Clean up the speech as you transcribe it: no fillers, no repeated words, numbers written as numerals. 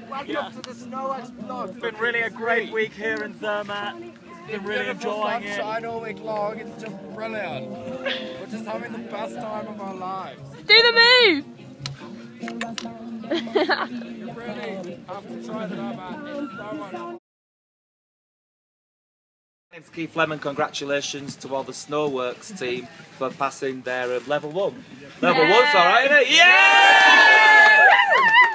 Welcome to the Snow Explode. It's been really a great week here in Zermatt. Been really enjoying it. Sunshine all week long. It's just brilliant. We're just having the best time of our lives. Do the move! You really have to try Zermatt. It's so much fun. My name's Keith Lemon. Congratulations to all the Snowworks team for passing their level 1. Level 1's alright, isn't it? Yeah!